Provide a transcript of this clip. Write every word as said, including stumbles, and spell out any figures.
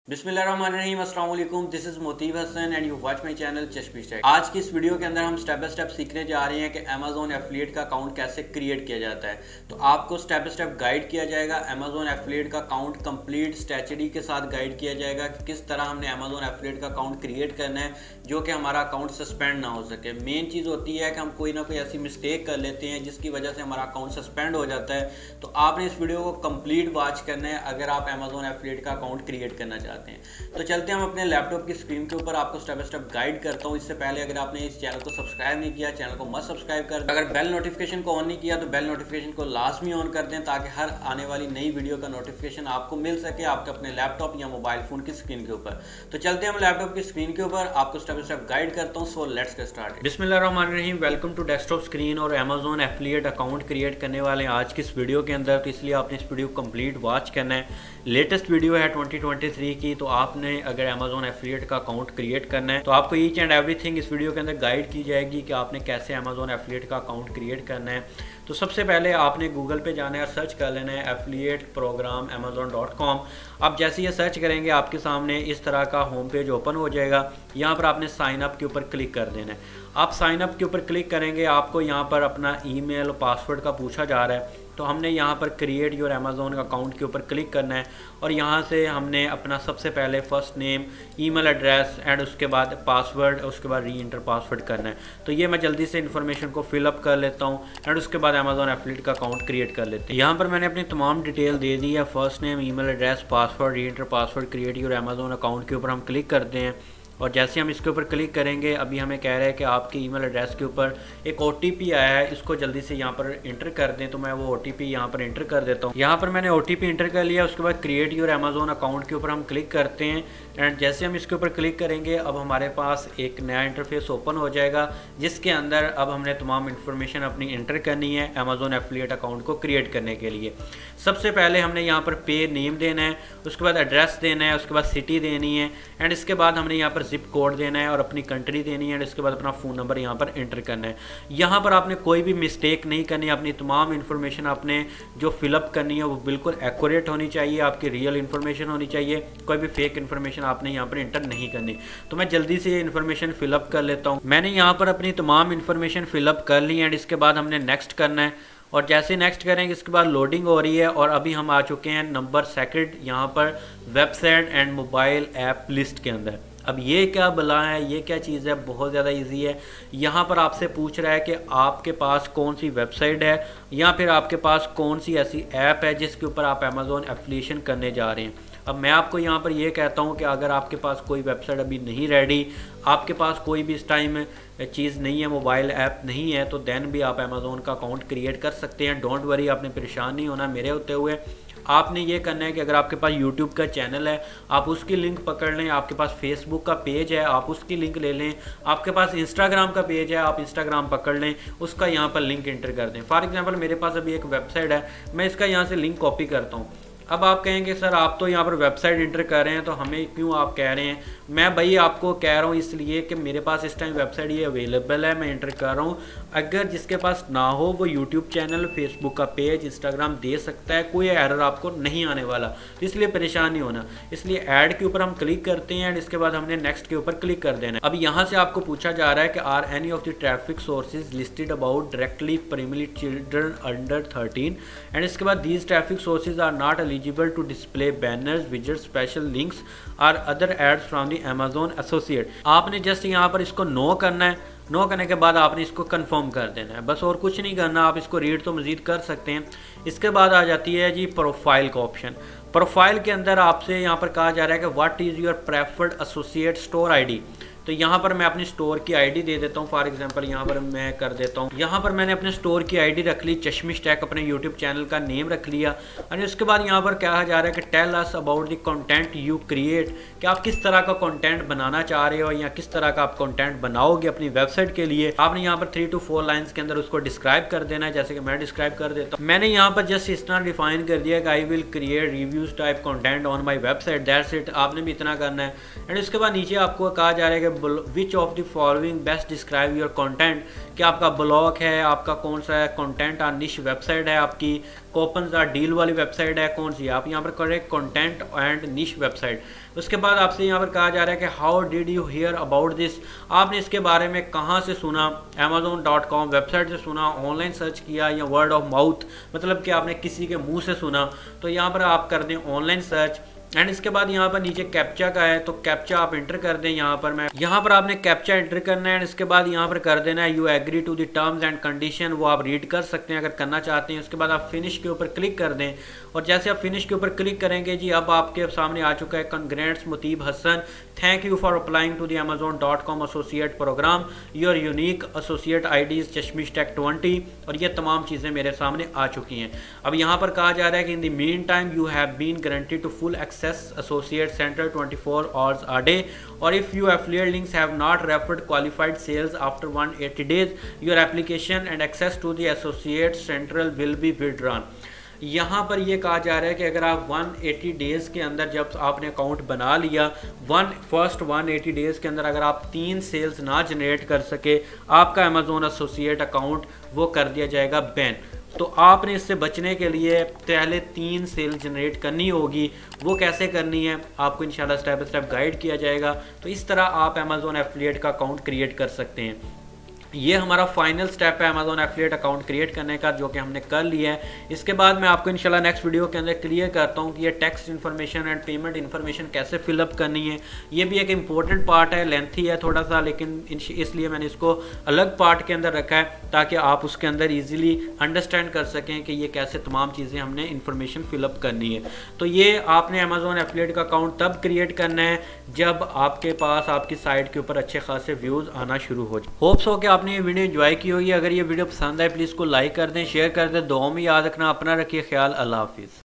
बिस्मिल्लाहिर्रहमानिर्रहीम, अस्सलाम वालेकुम। This is Motib Hasan and you watch my channel Chashmish Tech. आज की इस वीडियो के अंदर हम स्टेप बाय स्टेप सीखने जा रहे हैं कि अमेजोन एफिलिएट का अकाउंट कैसे क्रिएट किया जाता है। तो आपको स्टेप बाय स्टेप गाइड किया जाएगा। अमेजोन एफिलिएट का अकाउंट कंप्लीट स्ट्रेटजी के साथ गाइड किया जाएगा कि किस तरह हमने अमेजोन एफिलिएट का अकाउंट क्रिएट करना है जो कि हमारा अकाउंट सस्पेंड ना हो सके। मेन चीज़ होती है कि हम कोई ना कोई ऐसी मिस्टेक कर लेते हैं जिसकी वजह से हमारा अकाउंट सस्पेंड हो जाता है। तो आपने इस वीडियो को कंप्लीट वॉच करना है अगर आप अमेजोन एफिलिएट का अकाउंट क्रिएट करना चाहते हैं। तो चलते हैं हम अपने लैपटॉप की स्क्रीन के ऊपर, आपको स्टेप बाय स्टेप गाइड करता हूं। इससे पहले अगर आपने इस चैनल को सब्सक्राइब नहीं किया, चैनल को मस्ट सब्सक्राइब कर दें। अगर बेल नोटिफिकेशन को ऑन नहीं किया तो बेल नोटिफिकेशन को लाजमी ऑन कर दें ताकि हर आने वाली नई वीडियो का नोटिफिकेशन आपको मिल सके आपके अपने लैपटॉप या मोबाइल फोन की स्क्रीन के ऊपर। तो चलते हैं हम लैपटॉप की स्क्रीन के ऊपर, आपको स्टेप बाय स्टेप गाइड करता हूँ। So let's get started. बिस्मिल्लाहिर्रहमानिर्रहीम, वेलकम टू डेस्कटॉप स्क्रीन और अमेजोन एफिलिएट अकाउंट क्रिएट करने वाले हैं आज की इस वीडियो के अंदर। तो इसलिए आपने इस वीडियो को कंप्लीट वॉच करना है। लेटेस्ट वीडियो है ट्वेंटी ट्वेंटी थ्री की। तो आपने अगर अमेजोन एफिलिएट का अकाउंट क्रिएट करना है तो आपको ईच एंड एवरीथिंग इस वीडियो के अंदर गाइड की जाएगी कि आपने कैसे अमेजोन एफिलिएट का अकाउंट क्रिएट करना है। तो सबसे पहले आपने गूगल पे जाना है और सर्च कर लेना है affiliate program Amazon dot com. आप जैसे ये सर्च करेंगे आपके सामने इस तरह का होम पेज ओपन हो जाएगा। यहाँ पर आपने साइन अप के ऊपर क्लिक कर देना है। आप साइन अप के ऊपर क्लिक करेंगे, आपको यहाँ पर अपना ईमेल और पासवर्ड का पूछा जा रहा है। तो हमने यहाँ पर क्रिएट योर अमेजोन अकाउंट के ऊपर क्लिक करना है और यहाँ से हमने अपना सबसे पहले first name, email address and उसके बाद पासवर्ड, उसके बाद री इंटर पासवर्ड करना है। तो ये मैं जल्दी से इन्फॉर्मेशन को फिलअप कर लेता हूँ एंड उसके बाद अमेजोन एफिलिएट का अकाउंट क्रिएट कर लेते हैं। यहाँ पर मैंने अपनी तमाम डिटेल दे दी है, first name, email address, password, re enter password. Create your Amazon account के ऊपर हम क्लिक करते हैं और जैसे हम इसके ऊपर क्लिक करेंगे अभी हमें कह रहा है कि आपके ईमेल एड्रेस के ऊपर एक ओटीपी आया है, इसको जल्दी से यहाँ पर इंटर कर दें। तो मैं वो ओटीपी यहाँ पर इंटर कर देता हूँ। यहाँ पर मैंने ओटीपी इंटर कर लिया। उसके बाद क्रिएट योर अमेजोन अकाउंट के ऊपर हम क्लिक करते हैं एंड जैसे हम इसके ऊपर क्लिक करेंगे अब हमारे पास एक नया इंटरफेस ओपन हो जाएगा जिसके अंदर अब हमने तमाम इन्फॉर्मेशन अपनी इंटर करनी है अमेजोन एफिलिएट अकाउंट को क्रिएट करने के लिए। सबसे पहले हमने यहाँ पर पे नेम देना है, उसके बाद एड्रेस देना है, उसके बाद सिटी देनी है एंड इसके बाद हमने यहाँ पर जिप कोड देना है और अपनी कंट्री देनी है एंड इसके बाद अपना फ़ोन नंबर यहाँ पर एंटर करना है। यहाँ पर आपने कोई भी मिस्टेक नहीं करनी है। अपनी तमाम इन्फॉर्मेशन आपने जो फिलअप करनी है वो बिल्कुल एक्यूरेट होनी चाहिए, आपकी रियल इन्फॉर्मेशन होनी चाहिए। कोई भी फेक इन्फॉर्मेशन आपने यहाँ पर एंटर नहीं करनी। तो मैं जल्दी से ये इन्फॉर्मेशन फिलअप कर लेता हूँ। मैंने यहाँ पर अपनी तमाम इन्फॉर्मेशन फिलअप कर ली एंड इसके बाद हमने नेक्स्ट करना है और जैसे नेक्स्ट करेंगे इसके बाद लोडिंग हो रही है और अभी हम आ चुके हैं नंबर सेकंड यहाँ पर website and mobile app list के अंदर। अब ये क्या बला है, ये क्या चीज़ है, बहुत ज़्यादा इजी है। यहाँ पर आपसे पूछ रहा है कि आपके पास कौन सी वेबसाइट है या फिर आपके पास कौन सी ऐसी ऐप है जिसके ऊपर आप अमेजोन एफिलिएशन करने जा रहे हैं। अब मैं आपको यहाँ पर ये कहता हूँ कि अगर आपके पास कोई वेबसाइट अभी नहीं रेडी, आपके पास कोई भी इस टाइम चीज़ नहीं है, मोबाइल ऐप नहीं है, तो देन भी आप अमेजोन का अकाउंट क्रिएट कर सकते हैं। डोंट वरी, आपने परेशान नहीं होना मेरे होते हुए। आपने ये करना है कि अगर आपके पास यूट्यूब का चैनल है आप उसकी लिंक पकड़ लें, आपके पास फेसबुक का पेज है आप उसकी लिंक ले लें, आपके पास इंस्टाग्राम का पेज है आप इंस्टाग्राम पकड़ लें, उसका यहाँ पर लिंक एंटर कर दें। फॉर एग्जांपल मेरे पास अभी एक वेबसाइट है, मैं इसका यहाँ से लिंक कॉपी करता हूँ। अब आप कहेंगे सर आप तो यहाँ पर वेबसाइट इंटर कर रहे हैं तो हमें क्यों आप कह रहे हैं। मैं भाई आपको कह रहा हूँ इसलिए कि मेरे पास इस टाइम वेबसाइट ये अवेलेबल है, मैं इंटर कर रहा हूँ। अगर जिसके पास ना हो वो यूट्यूब चैनल, फेसबुक का पेज, इंस्टाग्राम दे सकता है, कोई एरर आपको नहीं आने वाला, इसलिए परेशान नहीं होना। इसलिए ऐड के ऊपर हम क्लिक करते हैं एंड इसके बाद हमने नेक्स्ट के ऊपर क्लिक कर देना है। अब यहाँ से आपको पूछा जा रहा है कि are any of the traffic sources listed about directly primary children under thirteen and इसके बाद these traffic sources are not eligible to display banners, widgets, special links और other ads from the Amazon associate. आपने just यहाँ पर इसको no करना है। No करने के बाद आपने इसको कंफर्म कर देना है, बस और कुछ नहीं करना। आप इसको रीड तो मज़ीद कर सकते हैं। इसके बाद आ जाती है जी प्रोफाइल का ऑप्शन। प्रोफाइल के अंदर आपसे यहाँ पर कहा जा रहा है कि what is your preferred associate store ID. तो यहाँ पर मैं अपनी स्टोर की आईडी दे देता हूँ। फॉर एग्जांपल यहाँ पर मैं कर देता हूँ, यहाँ पर मैंने अपने स्टोर की आईडी रख ली, चश्मिश टेक अपने यूट्यूब चैनल का नेम रख लिया और उसके बाद यहाँ पर कहा जा रहा है कि tell us about the content you create, कि आप किस तरह का कंटेंट बनाना चाह रहे हो या किस तरह का आप कंटेंट बनाओगे अपनी वेबसाइट के लिए। आपने यहाँ पर थ्री टू फोर लाइन्स के अंदर उसको डिस्क्राइब कर देना है, जैसे कि मैं डिस्क्राइब कर देता हूँ। मैंने यहाँ पर जस्ट इस तरह डिफाइन कर दिया कि I will create reviews type content on my website, that's it. आपने भी इतना करना है एंड इसके बाद नीचे आपको कहा जा रहा है कि which of the following best describe your content, कि आपका ब्लॉग है, आपका कौन सा कंटेंट और निश वेबसाइट है, आपकी कूपन्स और डील वाली वेबसाइट है, कौन सी है। आप यहाँ पर करें कंटेंट एंड निश वेबसाइट। उसके बाद आपसे यहाँ पर कहा जा रहा है कि how did you hear about this, आपने इसके बारे में कहाँ से सुना। अमेजोन डॉट कॉम वेबसाइट से सुना, ऑनलाइन सर्च किया, या वर्ड ऑफ माउथ, मतलब कि आपने किसी के मुंह से सुना। तो यहाँ पर आप कर दें ऑनलाइन सर्च। एंड इसके बाद यहाँ पर नीचे कैप्चा का है, तो कैप्चा आप इंटर कर दें। यहाँ पर मैं यहाँ पर आपने कैप्चा इंटर करना है। एंड इसके बाद यहाँ पर कर देना है you agree to the terms and condition, वो आप रीड कर सकते हैं अगर करना चाहते हैं। उसके बाद आप फिनिश के ऊपर क्लिक कर दें, और जैसे आप फिनिश के ऊपर क्लिक करेंगे जी, अब आपके सामने आ चुका है congrats Motib Hasan, thank you for applying to the Amazon dot com associate program, your unique associate I D is Chashmish Tech twenty. और ये तमाम चीज़ें मेरे सामने आ चुकी हैं। अब यहाँ पर कहा जा रहा है कि in the meantime you have been guaranteed to full access associate center twenty-four hours a day, or if your affiliate links have not referred qualified sales after one hundred eighty days, your application and access to the associate central will be withdrawn। यहाँ पर ये कहा जा रहा है कि अगर आप one hundred eighty डेज़ के अंदर, जब आपने अकाउंट बना लिया, one first one hundred eighty days के अंदर अगर आप तीन सेल्स ना जनरेट कर सके, आपका अमेजोन एसोसिएट अकाउंट वो कर दिया जाएगा बैन। तो आपने इससे बचने के लिए पहले तीन सेल जनरेट करनी होगी। वो कैसे करनी है आपको इंशाल्लाह स्टेप बाय स्टेप गाइड किया जाएगा। तो इस तरह आप अमेजोन एफिलिएट का अकाउंट क्रिएट कर सकते हैं। ये हमारा फाइनल स्टेप है अमेजोन एफिलिएट अकाउंट क्रिएट करने का, जो कि हमने कर लिया है। इसके बाद मैं आपको इंशाल्लाह नेक्स्ट वीडियो के अंदर क्लियर करता हूँ कि ये text information and payment information कैसे फिलअप करनी है। ये भी एक इम्पोर्टेंट पार्ट है, लेंथी है थोड़ा सा, लेकिन इसलिए मैंने इसको अलग पार्ट के अंदर रखा है ताकि आप उसके अंदर ईजिली अंडरस्टैंड कर सकें कि ये कैसे तमाम चीज़ें हमने इन्फॉर्मेशन फिलअप करनी है। तो ये आपने अमेजोन एफिलिएट का अकाउंट तब क्रिएट करना है जब आपके पास आपकी साइट के ऊपर अच्छे खासे व्यूज़ आना शुरू हो जाए। होप्स हो कि आपने ये वीडियो एंजॉय की होगी। अगर ये वीडियो पसंद आए प्लीज़ को लाइक कर दें, शेयर कर दें। दुआओं में याद रखना, अपना रखिए ख्याल। अल्लाह हाफिज़।